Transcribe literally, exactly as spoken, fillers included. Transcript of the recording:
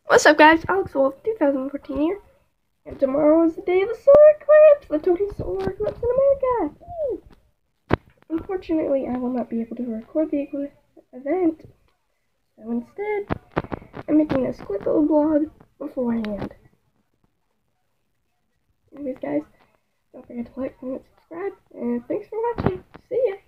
What's up, guys? Alex Wolf, two thousand fourteen here, and tomorrow is the day of the solar eclipse, the total solar eclipse in America. Yay! Unfortunately, I will not be able to record the eclipse event, so instead, I'm making this quick little vlog beforehand. Anyways, guys, don't forget to like, comment, subscribe, and thanks for watching. See ya!